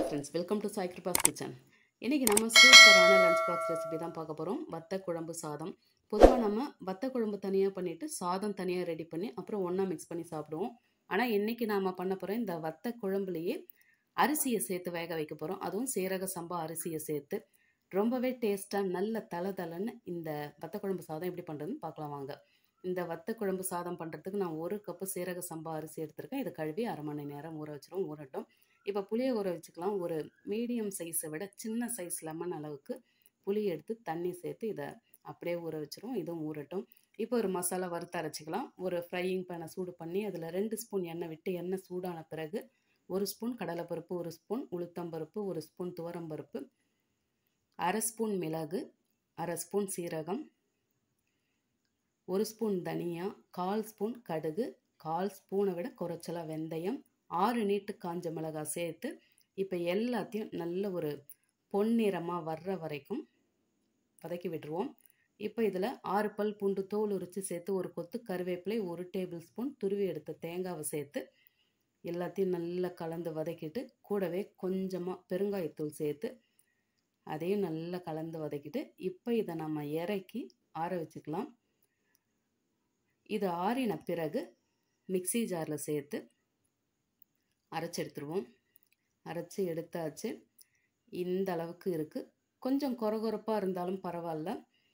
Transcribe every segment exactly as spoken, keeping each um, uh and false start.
Friends, welcome to Sai Kiruba's kitchen. இன்றைக்கி நம்ம சூப்பரான லஞ்ச் பாக்ஸ் ரெசிபி தான் பார்க்க போகிறோம். வத்த குழம்பு சாதம். பொதுவாக நம்ம வத்த குழம்பு தனியாக பண்ணிவிட்டு சாதம் தனியாக ரெடி பண்ணி அப்புறம் ஒன்றா மிக்ஸ் பண்ணி சாப்பிடுவோம். ஆனால் இன்றைக்கி நாம் பண்ண போகிற இந்த வத்த குழம்புலையே அரிசியை சேர்த்து வேக வைக்க போகிறோம். அதுவும் சீரக சம்பா அரிசியை சேர்த்து ரொம்பவே டேஸ்ட்டாக நல்ல தலை தலைன்னு இந்த வத்த குழம்பு சாதம் எப்படி பண்ணுறதுன்னு பார்க்கலாம் வாங்க. இந்த வத்த குழம்பு சாதம் பண்ணுறதுக்கு நான் ஒரு கப்பு சீரக சம்பா அரிசி எடுத்திருக்கேன். இதை கழுவி அரை மணி நேரம் ஊற வச்சிரும் ஊறட்டும். இப்போ புளியை ஊற வச்சுக்கலாம். ஒரு மீடியம் சைஸை விட சின்ன சைஸ் லெமன் அளவுக்கு புளி எடுத்து தண்ணி சேர்த்து இதை அப்படியே ஊற வச்சிரும். இதுவும் ஊறட்டும். இப்போ ஒரு மசாலா வறுத்து அரைச்சிக்கலாம். ஒரு ஃப்ரையிங் பேனை சூடு பண்ணி அதில் ரெண்டு ஸ்பூன் எண்ணெய் விட்டு எண்ணெய் சூடான பிறகு ஒரு ஸ்பூன் கடலைப்பருப்பு, ஒரு ஸ்பூன் உளுத்தம்பருப்பு, ஒரு ஸ்பூன் துவரம்பருப்பு, அரை ஸ்பூன் மிளகு, அரை ஸ்பூன் சீரகம், ஒரு ஸ்பூன் தனியா, கால் ஸ்பூன் கடுகு, கால் ஸ்பூனை விட குறைச்சலாக வெந்தயம், ஆறு நீட்டு காஞ்ச மிளகாய் சேர்த்து இப்போ எல்லாத்தையும் நல்ல ஒரு பொன்னிறமாக வர்ற வரைக்கும் வதக்கி விட்டுருவோம். இப்போ இதில் ஆறு பல் பூண்டு தோல் உரித்து சேர்த்து ஒரு கொத்து கருவேப்பிலை, ஒரு டேபிள் ஸ்பூன் துருவி எடுத்த தேங்காவை சேர்த்து எல்லாத்தையும் நல்லா கலந்து வதக்கிட்டு கூடவே கொஞ்சமாக பெருங்காயத்தூள் சேர்த்து அதையும் நல்லா கலந்து வதக்கிட்டு இப்போ இதை நம்ம இறக்கி ஆற வச்சுக்கலாம். இது ஆறின பிறகு மிக்சி ஜாரில் சேர்த்து அரைச்சி எடுத்துருவோம். அரைச்சி எடுத்தாச்சு. இந்த அளவுக்கு இருக்குது. கொஞ்சம் கொரகொரப்பாக இருந்தாலும் பரவாயில்ல.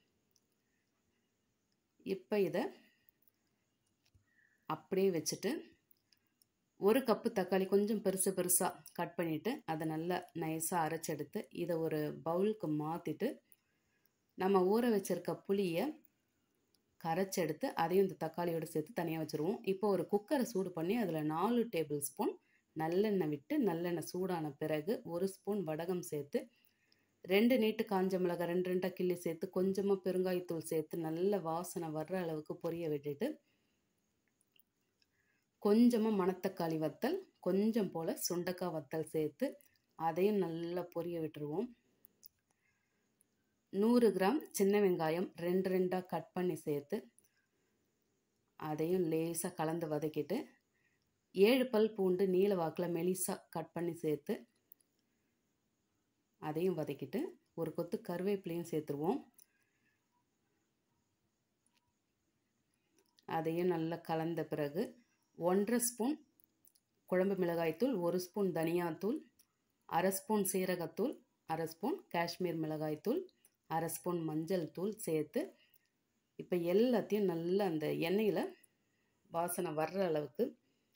இப்போ இதை அப்படியே வச்சுட்டு ஒரு கப்பு தக்காளி கொஞ்சம் பெருசு பெருசாக கட் பண்ணிவிட்டு அதை நல்லா நைஸாக அரைச்செடுத்து இதை ஒரு பவுலுக்கு மாற்றிட்டு நம்ம ஊற வச்சிருக்க புளியை கரைச்செடுத்து அதையும் இந்த தக்காளியோடு சேர்த்து தனியாக வச்சுருவோம். இப்போ ஒரு குக்கரை சூடு பண்ணி அதில் நாலு டேபிள் ஸ்பூன் நல்லெண்ணெய் விட்டு நல்லெண்ணெய் சூடான பிறகு ஒரு ஸ்பூன் வடகம் சேர்த்து ரெண்டு நீட்டு காஞ்ச மிளகாய் ரெண்டு ரெண்டாக கிள்ளி சேர்த்து கொஞ்சமாக பெருங்காயத்தூள் சேர்த்து நல்ல வாசனை வர்ற அளவுக்கு பொரிய விட்டுட்டு கொஞ்சமாக மணத்தக்காளி வத்தல், கொஞ்சம் போல் சுண்டக்காய் வத்தல் சேர்த்து அதையும் நல்லா பொரிய விட்டுருவோம். நூறு கிராம் சின்ன வெங்காயம் ரெண்டு ரெண்டாக கட் பண்ணி சேர்த்து அதையும் லேசாக கலந்து வதக்கிட்டு ஏழு பல் பூண்டு நீல வாக்கில் மெலிசாக கட் பண்ணி சேர்த்து அதையும் வதக்கிட்டு ஒரு கொத்து கருவேப்பிலையும் சேர்த்துருவோம். அதையும் நல்லா கலந்த பிறகு ஒன்றரை ஸ்பூன் குழம்பு மிளகாய்த்தூள், ஒரு ஸ்பூன் தனியாத்தூள், அரை ஸ்பூன் சீரகத்தூள், அரை ஸ்பூன் காஷ்மீர் மிளகாய்த்தூள், அரை ஸ்பூன் மஞ்சள் தூள் சேர்த்து இப்போ எல்லாத்தையும் நல்லா அந்த எண்ணெயில் வாசனை வர்ற அளவுக்கு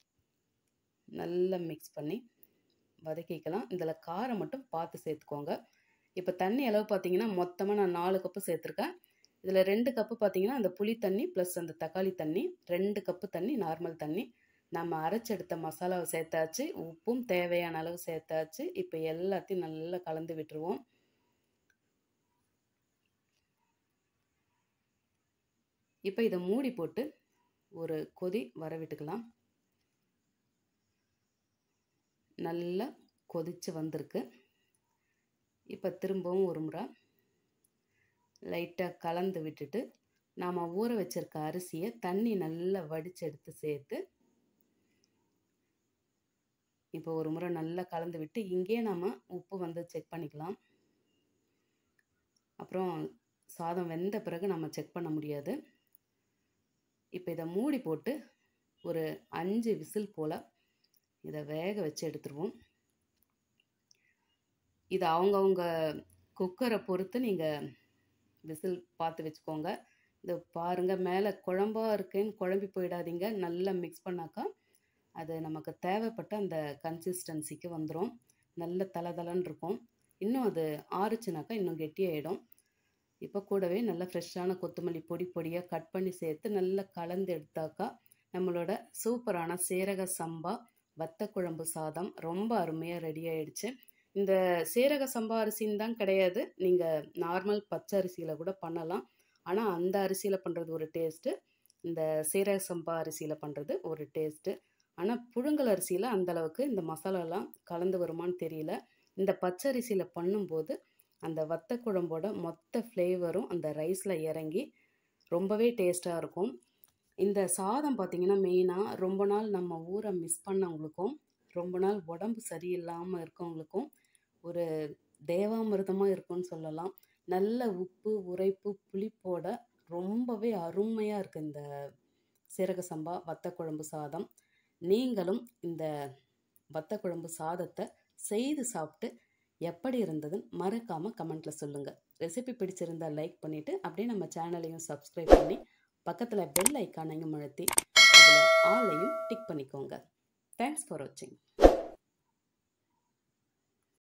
நல்லா மிக்ஸ் பண்ணி வதக்கிக்கலாம். இதில் காரம் மட்டும் பார்த்து சேர்த்துக்கோங்க. இப்போ தண்ணி அளவு பார்த்திங்கன்னா மொத்தமாக நான் நாலு கப்பு சேர்த்துருக்கேன். இதில் ரெண்டு கப்பு பார்த்திங்கன்னா அந்த புளி தண்ணி ப்ளஸ் அந்த தக்காளி தண்ணி, ரெண்டு கப்பு தண்ணி நார்மல் தண்ணி. நம்ம அரைச்செடுத்த மசாலாவை சேர்த்தாச்சு, உப்பும் தேவையான அளவு சேர்த்தாச்சு. இப்போ எல்லாத்தையும் நல்லா கலந்து விட்டுருவோம். இப்போ இதை மூடி போட்டு ஒரு கொதி வர விட்டுக்கலாம். நல்லா கொதித்து வந்திருக்கு. இப்போ திரும்பவும் ஒரு முறை லைட்டாக கலந்து விட்டுட்டு நாம் ஊற வச்சிருக்க அரிசியை தண்ணி நல்லா வடித்து எடுத்து சேர்த்து இப்போ ஒரு முறை நல்லா கலந்து விட்டு இங்கே நாம் உப்பு வந்து செக் பண்ணிக்கலாம். அப்புறம் சாதம் வெந்த பிறகு நம்ம செக் பண்ண முடியாது. இப்போ இதை மூடி போட்டு ஒரு அஞ்சு விசில் போல் இதை வேக வச்சு எடுத்துருவோம். இது அவங்கவுங்க குக்கரை பொறுத்து நீங்கள் விசில் பார்த்து வச்சுக்கோங்க. இது பாருங்கள், மேலே குழம்பாக இருக்குன்னு குழம்பி போயிடாதீங்க. நல்லா மிக்ஸ் பண்ணாக்கா அது நமக்கு தேவைப்பட்ட அந்த கன்சிஸ்டன்சிக்கு வந்துடும். நல்ல தலை தலைன்னு இருக்கும். இன்னும் அது ஆறுச்சுனாக்கா இன்னும் கெட்டியாயிடும். இப்போ கூடவே நல்ல ஃப்ரெஷ்ஷான கொத்தமல்லி பொடி பொடியாக கட் பண்ணி சேர்த்து நல்லா கலந்து எடுத்தாக்கா நம்மளோட சூப்பரான சீரக சம்பா வத்த குழம்பு சாதம் ரொம்ப அருமையாக ரெடி ஆயிடுச்சு. இந்த சீரக சம்பா அரிசின்னு தான் கிடையாது, நீங்கள் நார்மல் பச்சை அரிசியில் கூட பண்ணலாம். ஆனால் அந்த அரிசியில் பண்ணுறது ஒரு டேஸ்ட்டு, இந்த சீரக சம்பா அரிசியில் பண்ணுறது ஒரு டேஸ்ட்டு. ஆனால் புழுங்கல் அரிசியில் அந்தளவுக்கு இந்த மசாலாலாம் கலந்து வருமானு தெரியல. இந்த பச்சை அரிசியில் பண்ணும்போது அந்த வத்த குழம்போட மொத்த ஃப்ளேவரும் அந்த ரைஸில் இறங்கி ரொம்பவே டேஸ்ட்டாக இருக்கும். இந்த சாதம் பார்த்திங்கன்னா மெயினாக ரொம்ப நாள் நம்ம ஊரை மிஸ் பண்ணவங்களுக்கும் ரொம்ப நாள் உடம்பு சரியில்லாமல் இருக்கவங்களுக்கும் ஒரு தேவாமிர்தமாக இருக்கும்னு சொல்லலாம். நல்ல உப்பு, உரைப்பு, புளிப்போட ரொம்பவே அருமையாக இருக்குது இந்த சீரக சம்பா வத்த குழம்பு சாதம். நீங்களும் இந்த வத்த குழம்பு சாதத்தை செய்து சாப்பிட்டு எப்படி இருந்ததுன்னு மறக்காமல் கமெண்ட்டில் சொல்லுங்கள். ரெசிபி பிடிச்சிருந்தா லைக் பண்ணிவிட்டு அப்படியே நம்ம சேனலையும் சப்ஸ்கிரைப் பண்ணி பக்கத்தில் பெல் ஐக்கானையும் அழுத்தி அதில் ஆளையும் டிக் பண்ணிக்கோங்க. தேங்க்ஸ் ஃபார் வாட்சிங்.